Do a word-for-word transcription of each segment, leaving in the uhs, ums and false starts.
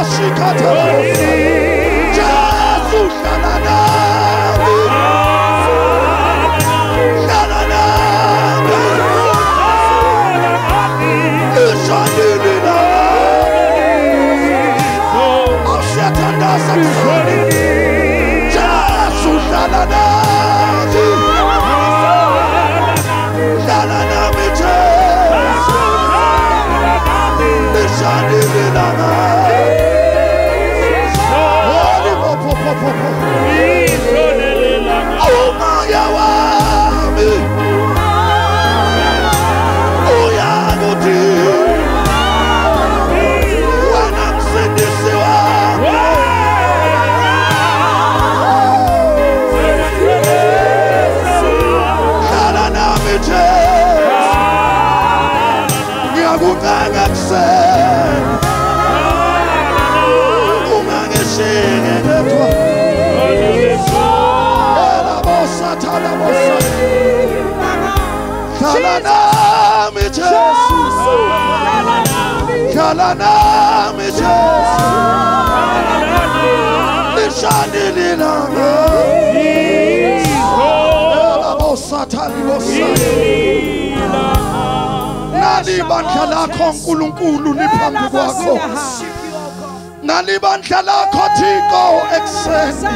Nalibandla lakho uNkulunkulu liphambi kwakho. Nalibandla lakho Thixo ekseni.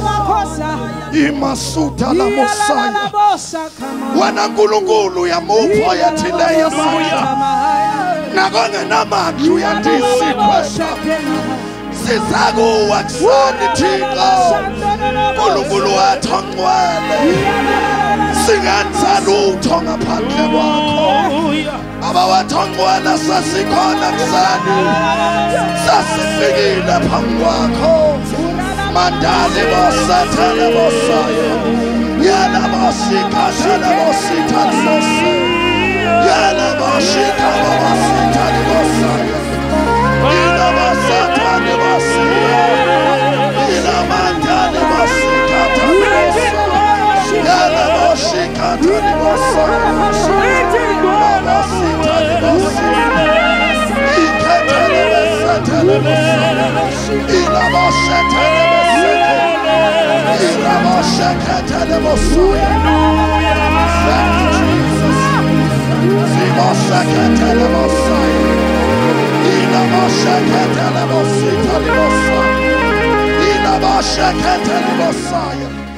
Imasuta la Mosaya. Wena Nkulunkulu yamupho yathileyo maya. Nakongenamandla uyandisikhwesha. Sizakuwa kusani Thixo. Nkulunkulu wethu ongcwele. Singenza lutho ngaphandle kwakho. Baba wethu ongcwele sasikhona kusani. Sasifikile phambi kwakho. Mandali bosathele bosaya. Yala bosikhathele bosithali bosaya. Yala bosikhala bosithali bosaya. Yala bosathele bosaya. Yala mandali bosikhathele bosaya. Yala bosikhathele bosaya. Yala bosikhathele bosaya. Ikhathele bosathele bosaya. Yala bosathele thank you, Jesus. Zibashakatele Messiah. Ilabashakatele Messiah. Ilabashakatele Messiah.